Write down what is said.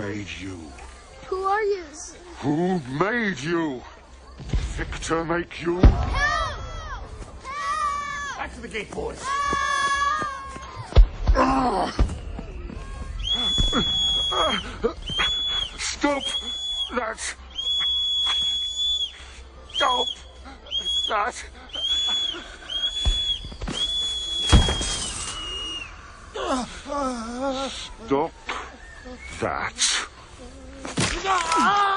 made you? Who are you? Who made you? Victor make you? Help! Help! Back to the gate, boys. Stop that! Stop that! Stop that!